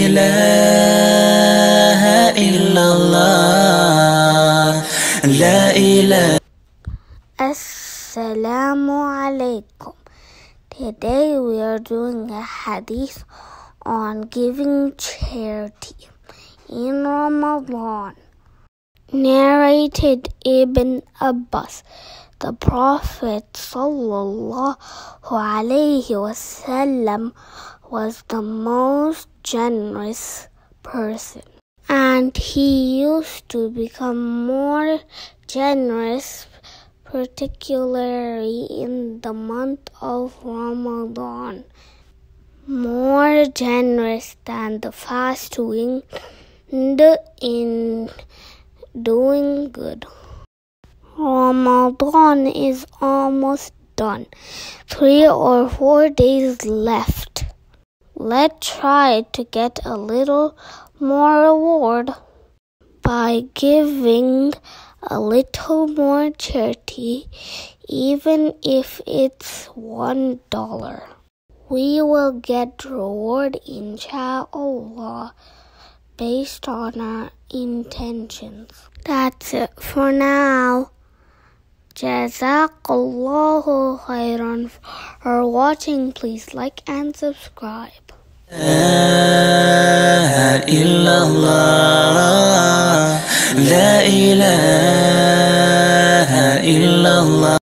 ilaha illallah, la ilaha. Assalamu alaikum. Today we are doing a hadith on giving charity in Ramadan. Narrated Ibn Abbas. The Prophet ﷺ was the most generous person, and he used to become more generous, particularly in the month of Ramadan, more generous than the fasting in doing good. Ramadan is almost done. 3 or 4 days left. Let's try to get a little more reward by giving a little more charity, even if it's $1. We will get reward, inshallah, based on our intentions. That's it for now. Jazakallahu khairan for watching. Please like and subscribe. La illallah, la ilaha illallah.